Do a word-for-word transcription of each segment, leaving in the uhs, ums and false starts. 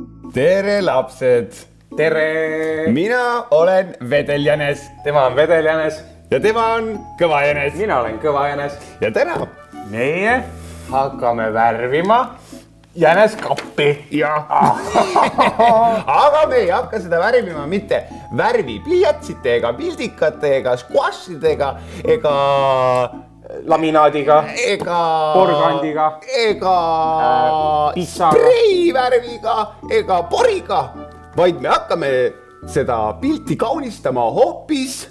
tere lapsed! Tere! Mina olen Vedeljänes. Tema on Vedeljänes. Ja tema on Kõvajänes. Mina olen Kõvajänes. Ja täna meie hakkame värvima jäneskappi. Ja. Aga me ei hakka seda värvima mitte värvipliiatsite ega pildikate ega squashidega ega laminaadiga, ega porgandiga, ega äh, spreivärviga ega poriga, vaid me hakkame seda pilti kaunistama hoopis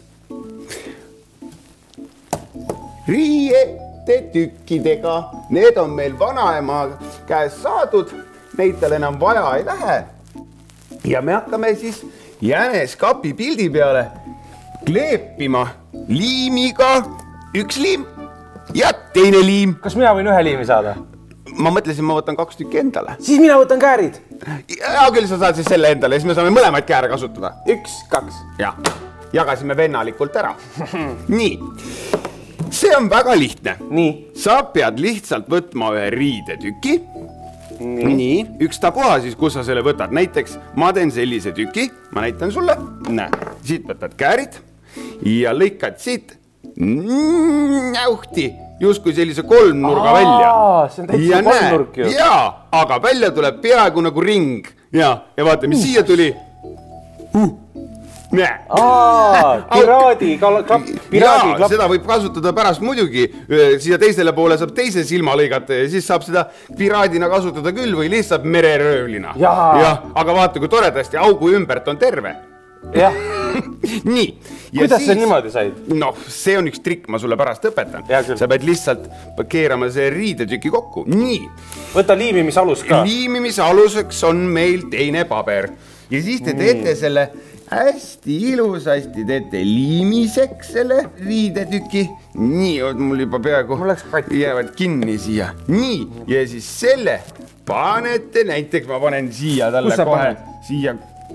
riiete tükkidega. Need on meil vanaema käest saadud, neid tal enam vaja ei lähe. Ja me hakkame siis jäneskapi pildi peale kleepima liimiga, üks liim ja teine liim. Kas mina võin ühe liimi saada? Ma mõtlesin, ma võtan kaks tükki endale. Siis mina võtan käärid. Ja küll sa saad siis selle endale, siis me saame mõlemaid kääre kasutada. Üks, kaks. Ja, jagasime vennalikult ära. Nii, see on väga lihtne. Nii. Sa pead lihtsalt võtma ühe riidetüki. Nii. Nii, ükstapuha siis, kus sa selle võtad. Näiteks ma teen sellise tüki, ma näitan sulle. Näe, siit võtad käärid ja lõikad siit näuhti, just kui sellise kolmnurga välja. See on täitsa kolmnurk ju. Jaa, aga välja tuleb peaaegu nagu ring. Ja, ja vaata, mis siia tuli. Uh, näe. Aa, piraadi klapp. Jaa, seda võib kasutada pärast muidugi. Siia teisele poole saab teise silma lõigata ja siis saab seda piraadina kasutada küll või lihtsalt mereröövlina. Jaa. Aga vaata, kui toredasti augu ümbert on terve. Jah. Nii. Kuidas sa niimoodi said? No, see on üks trikk, ma sulle pärast õpetan. Sa pead lihtsalt keerama see riidetüki kokku. Nii. Võta liimimise alus ka. Liimimise aluseks on meil teine paber. Ja siis te teete selle hästi ilusasti, teete liimiseks selle riidetüki. Nii, mul juba peaaegu jäävad kinni siia. Nii, ja siis selle panete, näiteks ma panen siia talle kohe, siia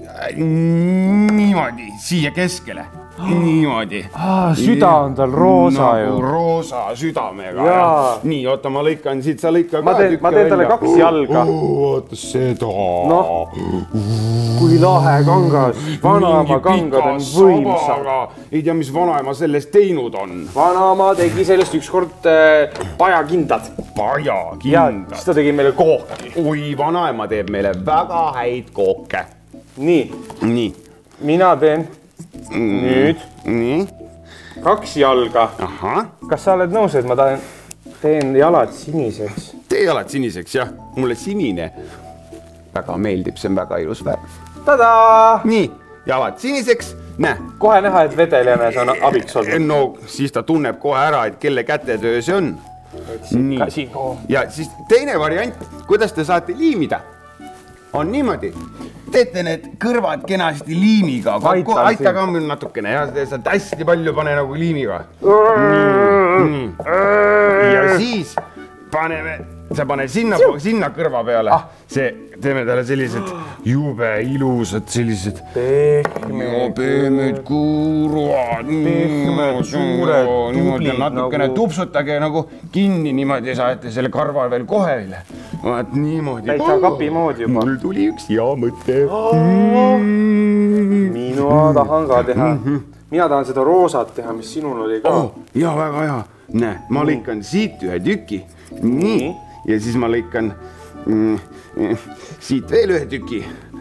niimoodi, siia keskele. Niimoodi. Süda on tal roosa ju. Nagu roosa südamega. Nii, oota, ma lõikan siit, sa lõika ka tükka välja. Ma teen talle kaks jalga. Oota seda. Noh, kui lahe kangas. Vanaema kangad on võimsad. Ei tea, mis vanaema sellest teinud on. Vanaema tegi sellest ükskord pajakindad. Pajakindad? Siis ta tegi meile kooki. Oi, vanaema teeb meile väga häid kooke. Nii. Nii. Mina teen nüüd Nii. kaks jalga. Aha. Kas sa oled nõus, et ma teen jalad siniseks? Tee jalad siniseks, jah. Mulle sinine väga meeldib, see on väga ilus värv. Tadaa! Nii, jalad siniseks. Näe. Kohe näha, et Vedeljänes on abiks olnud. No, siis ta tunneb kohe ära, et kelle kätetöö see on. Nii. Ja siis teine variant, kuidas te saate liimida, on niimoodi. Teete need kõrvad kenasti liimiga. Aita ka mul natukene. Sa hästi palju pane nagu liimiga. Ja siis paneme, sa pane sinna, sinna kõrva peale. See, teeme talle sellised jube ilusad, sellised pehmed, pehmed kurvad. Pehmed, suured, tublid. Natukene tupsutage nagu kinni niimoodi, saate selle karva veel kohe üle. Vaat niimoodi. Täitsa kapi moodi juba. Mul tuli üks hea mõte. Mina tahan ka teha. Mina tahan seda roosat teha, mis sinul oli ka. Ja, väga hea. Näe, ma lõikan siit ühe tüki. Nii. Ja siis ma lõikan siit veel ühe tüki.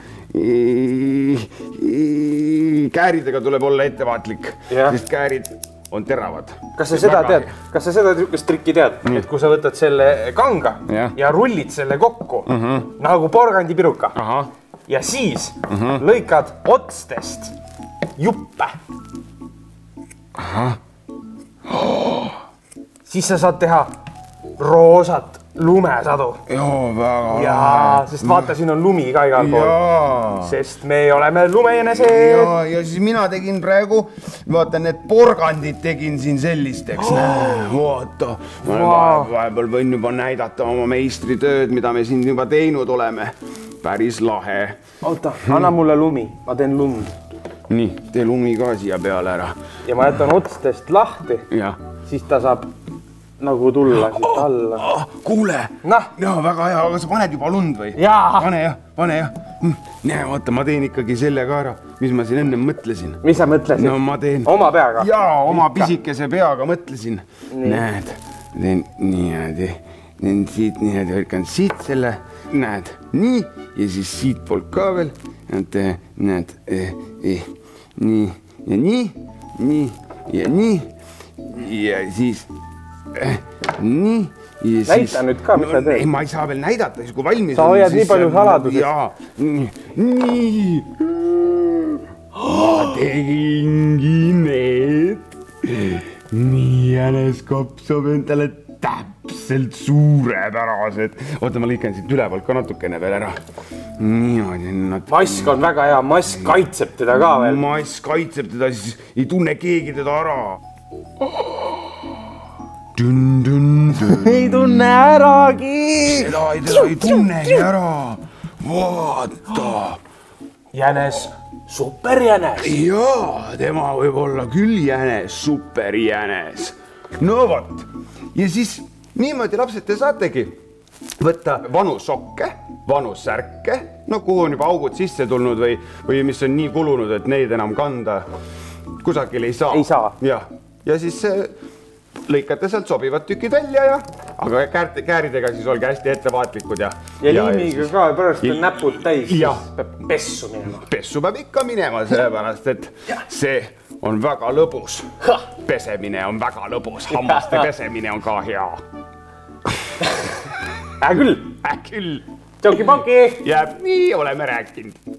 Kääridega tuleb olla ettevaatlik, sest käärid on teravad. Kas sa seda tead? Kas sa seda trikki tead? Et kui sa võtad selle kanga ja rullid selle kokku nagu porgandipiruka ja siis lõikad otstest juppe. Siis sa saad teha roosat lumesadu. Joo, väga lahe. Jaa, sest vaata, siin on lumi ka igal pool. Sest me oleme lumejänesed. Ja, ja siis mina tegin praegu, vaata, need porgandid tegin siin sellisteks. Vaata, vahepeal võin juba näidata oma meistritööd, mida me siin juba teinud oleme. Päris lahe. Oota, anna mulle lumi, ma teen lund. Nii, tee lumi ka siia peale ära. Ja ma jätan otstest lahti, siis ta saab nagu tulla siit alla. Kuule, Nah. Jaa, väga hea, aga sa paned juba lund või? Jaa. Pane jah, pane jah. näe, vaata, ma teen ikkagi selle ka ära, mis ma siin enne mõtlesin. Mis sa mõtlesid? No ma teen... Oma peaga? Jaa, oma pisikese peaga mõtlesin. Näed, teen niimoodi, teen siit niimoodi, võrkan siit selle, näed, nii, ja siis siit poolt ka veel, näed, nii, ja nii, nii, ja nii, ja siis nii. Näita nüüd ka, mis sa teed? Ei, ma ei saa veel näidata, kui valmis on. Sa hoiad nii palju saladusest. Jaa, nii. Ma tegingi need. Nii jänes kopsub endale täpselt suurepärased. Oota, ma lõikan siit ülevalt ka natukene veel ära. Niimoodi. Mask on väga hea, mask kaitseb teda ka veel. Mask kaitseb teda, siis ei tunne keegi teda ära. Dun, dun, dun. Ei tunne äragi. Seda ei, teda ei tunnegi ära. Vaata. Jänes, superjänes. Jaa, tema võib olla küll jänes, superjänes. No vot. Ja siis niimoodi lapsed te saategi võtta vanu sokke, vanu särke, no kuhu on juba augud sisse tulnud või, või mis on nii kulunud, et neid enam kanda kusagil ei saa. Ei saa. Ja, ja siis lõikate sealt sobivad tükid välja ja, aga käärte, kääridega siis olge hästi ettevaatlikud ja... Ja liimiga ka, pärast on näpud täis, ja, siis peab pessu minema. Pessu peab ikka minema, sellepärast, et see on väga lõbus. Pesemine on väga lõbus, hammaste pesemine on ka hea. Äh küll. Äh küll. Tšoki-poki. Jääb nii, oleme rääkinud.